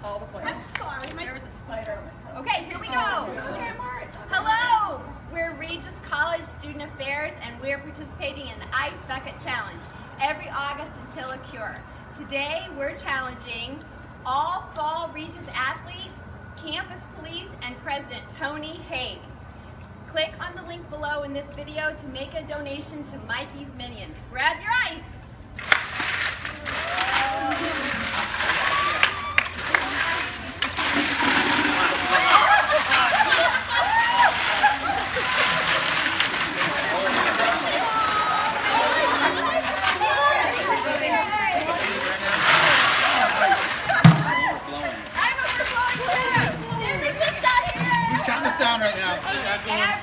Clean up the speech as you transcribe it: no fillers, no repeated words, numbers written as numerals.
All the way. I'm sorry. There was a spider. Okay, here we go. Hello. We're Regis College Student Affairs, and we're participating in the Ice Bucket Challenge every August until a cure. Today, we're challenging all fall Regis athletes, campus police, and President Tony Hayes. Click on the link below in this video to make a donation to Mikey's Minions. Grab your ice. Who's counting us down right now?